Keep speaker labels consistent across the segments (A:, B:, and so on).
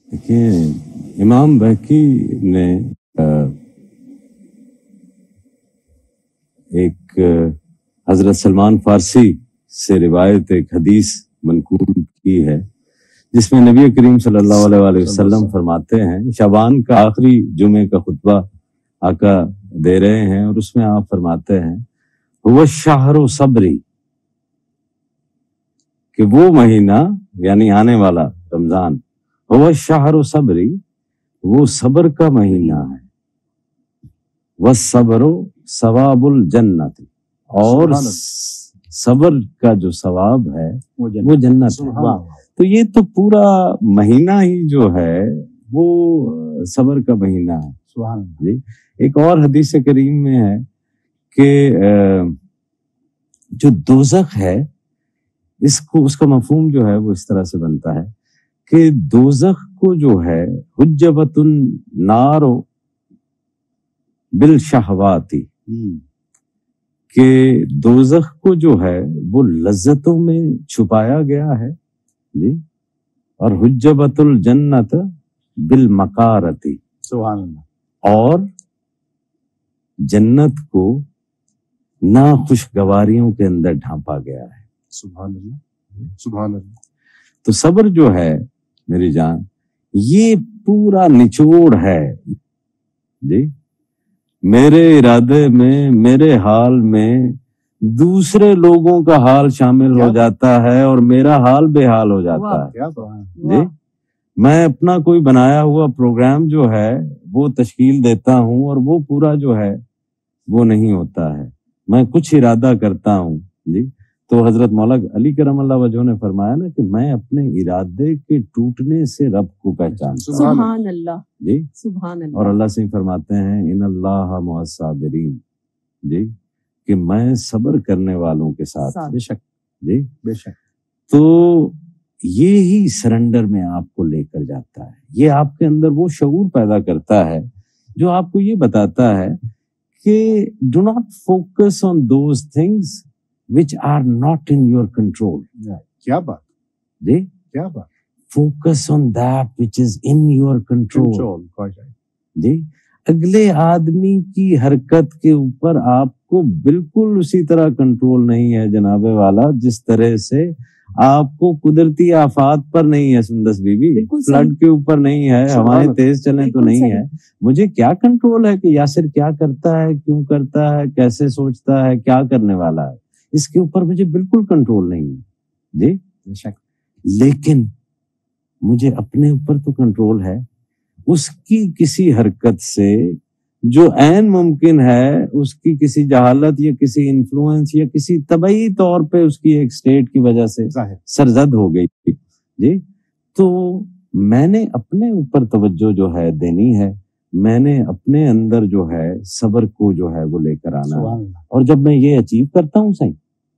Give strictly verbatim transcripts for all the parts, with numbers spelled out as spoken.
A: देखिए इमाम बहकी ने एक हजरत सलमान फारसी से रिवायत एक हदीस मनकूल की है जिसमें नबी करीम सल्लल्लाहु अलैहि वसल्लम फरमाते हैं, शाबान का आखिरी जुमे का खुतबा आका दे रहे हैं और उसमें आप फरमाते हैं हुवा शहरु सब्री, कि वो महीना यानी आने वाला रमजान, हुवा शहरु सब्री, वो सब्र का महीना है, वस्सब्रु सवाबुल जन्नत, और सब्र का जो सवाब है वो जन्नत है। तो ये तो पूरा महीना ही जो है वो सब्र का महीना है। सुभान जी। एक और हदीस करीम में है कि जो दोज़ख है, इसको उसका मफहूम जो है वो इस तरह से बनता है कि दोज़ख को जो है हुज्जबतुन नारो बिल शहवाती, कि दोज़ख को जो है वो लज्जतों में छुपाया गया है जी, और हुज्जबतुल जन्नत बिल मकारती, सुभान अल्लाह, और जन्नत को ना खुशगवारियों के अंदर ढांपा गया है। सुभान अल्लाह, सुभान अल्लाह। तो सब्र जो है मेरी जान, ये पूरा निचोड़ है जी। मेरे इरादे में, मेरे हाल में दूसरे लोगों का हाल शामिल हो जाता है और मेरा हाल बेहाल हो जाता है जी। मैं अपना कोई बनाया हुआ प्रोग्राम जो है वो तश्कील देता हूँ और वो पूरा जो है वो नहीं होता है। मैं कुछ इरादा करता हूँ जी, तो हजरत मौला अली करमल्लाह वजह ने फरमाया ना कि मैं अपने इरादे के टूटने से रब को पहचानता हूं।
B: सुभान अल्लाह जी, सुभान अल्लाह।
A: और अल्लाह से फरमाते हैं इन्नल्लाह मुअस्साबिरीन जी, कि मैं सब्र करने वालों के साथ। बेशक जी, बेशक। तो ये ही सरेंडर में आपको लेकर जाता है, ये आपके अंदर वो शऊर पैदा करता है जो आपको ये बताता है कि do not focus on those things which are not in your control.
C: क्या बात
A: जी,
C: क्या बात।
A: Focus on that which is in your control.
C: Control.
A: जी, अगले आदमी की हरकत के ऊपर आपको बिल्कुल उसी तरह कंट्रोल नहीं है जनाबे वाला, जिस तरह से आपको कुदरती आफात पर नहीं है सुंदस बीबी, फ्लड के ऊपर नहीं है, हवाएं तेज चलें तो नहीं है। मुझे क्या कंट्रोल है कि यासिर क्या करता है, क्यों करता है, कैसे सोचता है, क्या करने वाला है, इसके ऊपर मुझे बिल्कुल कंट्रोल नहीं है जी। बेशक। लेकिन मुझे अपने ऊपर तो कंट्रोल है, उसकी किसी हरकत से जो ऐन मुमकिन है, उसकी किसी जहालत या किसी इन्फ्लुएंस या किसी तबई तौर पे उसकी एक स्टेट की वजह से सरजद हो गई जी, तो मैंने अपने ऊपर तवज्जो जो है देनी है, मैंने अपने अंदर जो है सब्र को जो है वो लेकर आना है। और जब मैं ये अचीव करता हूँ सही,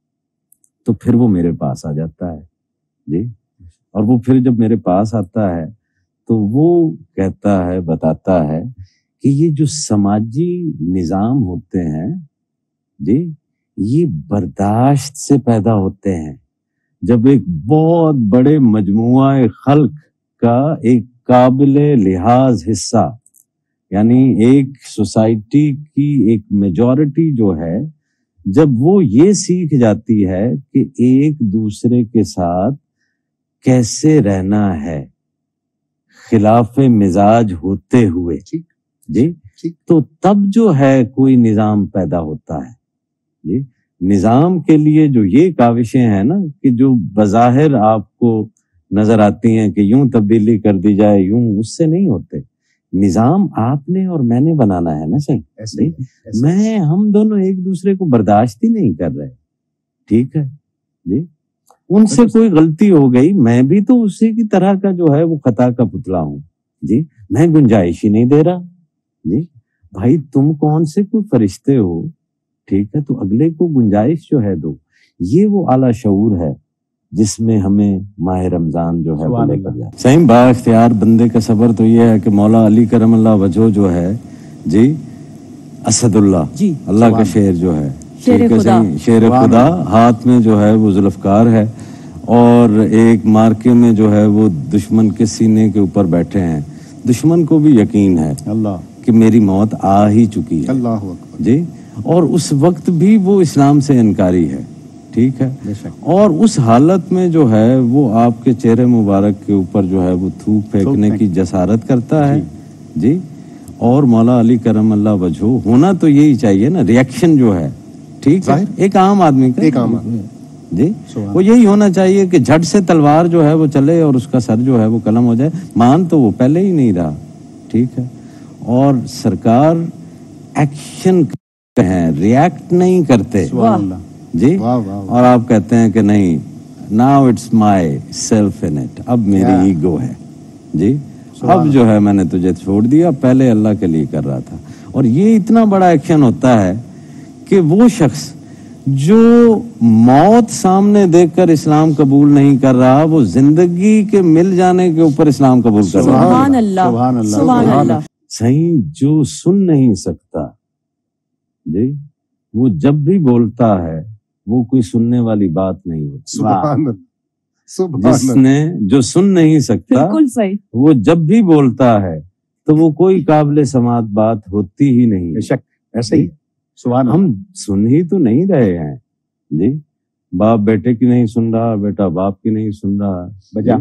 A: तो फिर वो मेरे पास आ जाता है जी। और वो फिर जब मेरे पास आता है तो वो कहता है, बताता है कि ये जो समाजी निज़ाम होते हैं जी, ये बर्दाश्त से पैदा होते हैं। जब एक बहुत बड़े मजमुआ खल्क का एक काबिले लिहाज हिस्सा, यानी एक सोसाइटी की एक मेजॉरिटी जो है, जब वो ये सीख जाती है कि एक दूसरे के साथ कैसे रहना है खिलाफे मिजाज होते हुए जी, तो तब जो है कोई निजाम पैदा होता है जी। निजाम के लिए जो ये काविशें हैं ना कि जो बज़ाहिर आपको नजर आती हैं कि यूं तब्दीली कर दी जाए, यूं, उससे नहीं होते। निजाम आपने और मैंने बनाना है ना सही। ऐसे, ऐसे, मैं हम दोनों एक दूसरे को बर्दाश्त ही नहीं कर रहे, ठीक है जी। उनसे कोई गलती हो गई, मैं भी तो उसी की तरह का जो है वो खता का पुतला हूँ जी, मैं गुंजाइश ही नहीं दे रहा जी। भाई तुम कौन से कोई फरिश्ते हो, ठीक है, तो अगले को गुंजाइश जो है दो। ये वो आला शऊर है जिसमें हमें माह रमजान जो है वो लेकर जाए। सही बाख्तियार बंदे का सब्र तो ये है कि मौला अली करमल्लाह वजह जो है जी, असदुल्लाह जी, अल्लाह का शेर जो है, शेर खुदा, शेर खुदा, हाथ में जो है वो जुल्फकार है اور ایک مارکے میں جو ہے وہ دشمن کے سینے کے اوپر بیٹھے ہیں. دشمن کو بھی یقین ہے
C: اللہ
A: کہ میری موت آ ہی چکی ہے.
C: اللہ اکبر.
A: جی اور اس وقت بھی وہ اسلام سے انکاری ہے. ٹھیک ہے. اور اس حالت میں جو ہے وہ آپ کے چہرے مبارک کے اوپر جو ہے وہ تھوک پھینکنے کی جسارت کرتا ہے. جی اور مولا علی کرم اللہ وجہہ ہونا تو یہی چاہیے نا ریئیکشن جو ہے. ٹھیک ہے. ایک عام آدمی کا
C: ایک عام آدمی
A: جی وہ یہی ہونا چاہیے کہ جھٹ سے تلوار جو ہے وہ چلے اور اس کا سر جو ہے وہ قلم ہو جائے. مان تو وہ پہلے ہی نہیں رہا. ٹھیک ہے. اور سرکار ایکشن ہیں ریئیکٹ نہیں کرتے. جی اور آپ کہتے ہیں کہ نہیں now it's myself in it. اب میری ایگو ہے. جی اب جو ہے میں نے تجھے چھوڑ دیا. پہلے اللہ کے لیے کر رہا تھا. اور یہ اتنا بڑا ایکشن ہوتا ہے کہ وہ شخص جو موت سامنے دیکھ کر اسلام قبول نہیں کر رہا وہ زندگی کے مل جانے کے اوپر اسلام قبول کر رہا.
B: سبحان اللہ سبحان اللہ سبحان اللہ.
A: صحیح جو سن نہیں سکتا جی وہ جب بھی بولتا ہے وہ کوئی سننے والی بات نہیں ہوتی.
C: سبحان اللہ.
A: جس نے جو سن نہیں سکتا
B: بالکل صحیح
A: وہ جب بھی بولتا ہے تو وہ کوئی قابل سماعت بات ہوتی ہی نہیں.
C: بے شک ایسے ہی.
A: ہم سن ہی تو نہیں رہے ہیں. جی باپ بیٹے کی نہیں سن رہا, بیٹا باپ کی نہیں سن رہا بجا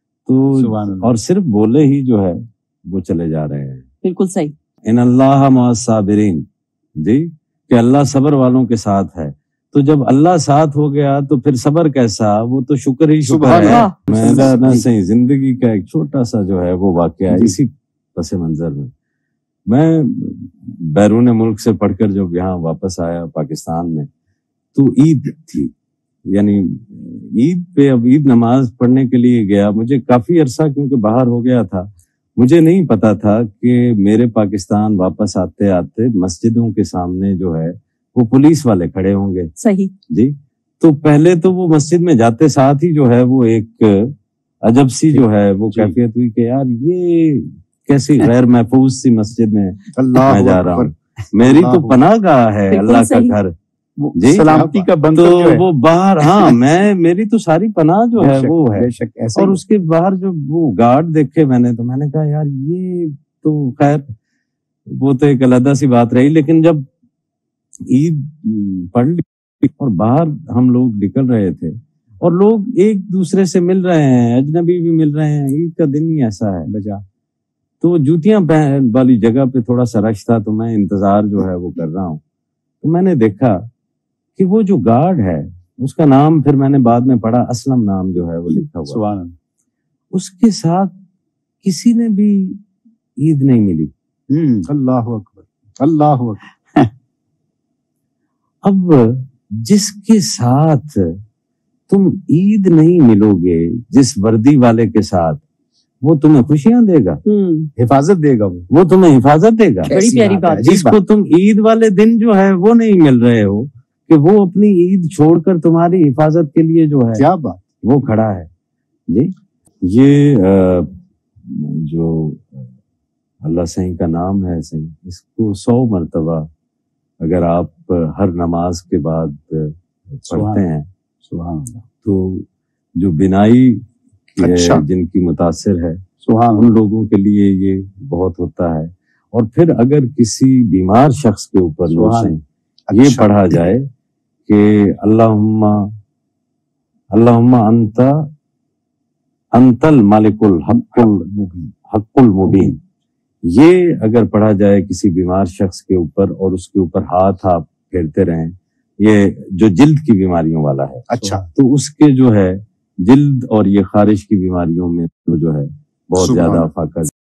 A: تو اور صرف بولے ہی جو ہے وہ چلے جا رہے ہیں.
B: بالکل صحیح.
A: ان اللہ مع الصابرین. جی کہ اللہ صبر والوں کے ساتھ ہے. تو جب اللہ ساتھ ہو گیا تو پھر صبر کیسا, وہ تو شکر ہی شکر ہے. میرا نہ صحیح زندگی کا ایک چھوٹا سا جو ہے وہ واقعہ اسی پس منظر میں میں بیرون ملک سے پڑھ کر جب یہاں واپس آیا پاکستان میں تو عید تھی. یعنی عید پہ اب عید نماز پڑھنے کے لیے گیا. مجھے کافی عرصہ کیونکہ باہر ہو گیا تھا مجھے نہیں پتا تھا کہ میرے پاکستان واپس آتے آتے مسجدوں کے سامنے جو ہے وہ پولیس والے کھڑے ہوں گے.
B: صحیح.
A: جی تو پہلے تو وہ مسجد میں جاتے ساتھ ہی جو ہے وہ ایک عجب سی جو ہے وہ کیفیت ہوئی کہ یار یہ کیسی غیر محفوظ سی مسجد میں میں جا رہا ہوں. میری تو پناہ گاہ ہے اللہ کا گھر.
C: جی سلامتی کا بندر
A: تو وہ باہر ہاں میں میری تو ساری پناہ جو ہے وہ ہے. اور اس کے باہر جو وہ گارڈ دیکھے میں نے تو میں نے کہا یار یہ تو خیر وہ تو ایک علیحدہ سی بات رہی. لیکن جب عید پڑھ لی اور باہر ہم لوگ نکل رہے تھے اور لوگ ایک دوسرے سے مل رہے ہیں, اجنبی بھی مل رہے ہیں. عید کا دن ہی ایسا ہے بجا. تو جوتیاں پہن والی جگہ پہ تھوڑا سا رش تھا تو میں انتظار جو ہے وہ کر رہا ہوں. تو میں نے دیکھا کہ وہ جو گارڈ ہے اس کا نام پھر میں نے بعد میں پڑھا اسلم نام جو ہے وہ لکھا ہوا.
C: سبحان اللہ.
A: اس کے ساتھ کسی نے بھی عید نہیں ملی.
C: اللہ اکبر اللہ اکبر.
A: اب جس کے ساتھ تم عید نہیں ملو گے جس وردی والے کے ساتھ وہ تمہیں خوشیاں دے گا,
C: حفاظت دے گا, وہ
A: وہ تمہیں حفاظت دے گا.
B: بڑی پیاری بات.
A: جس کو تم عید والے دن جو ہے وہ نہیں مل رہے ہو کہ وہ اپنی عید چھوڑ کر تمہاری حفاظت کے لیے جو ہے
C: کیا بات
A: وہ کھڑا ہے. جی یہ جو اللہ صحیح کا نام ہے صحیح اس کو سو مرتبہ اگر آپ ہر نماز کے بعد پڑھتے ہیں
C: سبحان اللہ
A: تو جو بینائی
C: اچھا
A: جن کی متاثر ہے
C: سبحان
A: ان لوگوں کے لیے یہ بہت ہوتا ہے. اور پھر اگر کسی بیمار شخص کے اوپر یہ
C: اچھا
A: پڑھا جائے کہ اللہم اللہم انت انت الملک الحق الحق المبین, یہ اگر پڑھا جائے کسی بیمار شخص کے اوپر اور اس کے اوپر ہاتھ آپ پھیرتے رہیں, یہ جو جلد کی بیماریوں والا ہے
C: اچھا
A: تو اس کے جو ہے جلد اور یہ خارش کی بیماریوں میں جو ہے بہت زیادہ فاقہ